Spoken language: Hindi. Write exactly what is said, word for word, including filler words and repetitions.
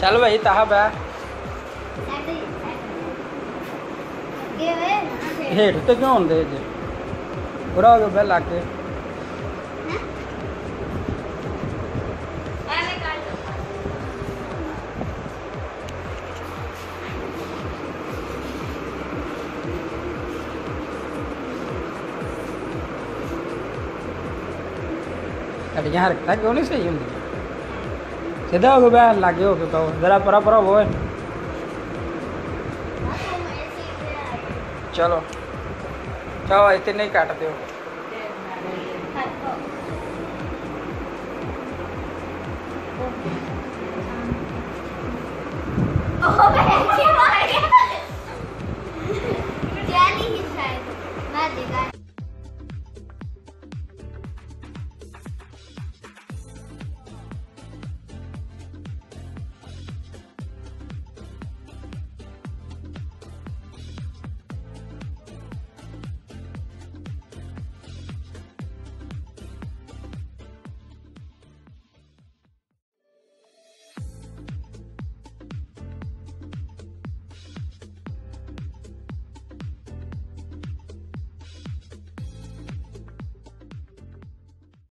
चल भाई ताहा बा हेठ तो क्यों होंगे जे पूरा हो गया बे लाके यहाँ रखता क्यों नहीं सही होंगी सीधा हो गया लागे हो गया जरा परा परा वो है चलो चलो इतने नहीं काटते हो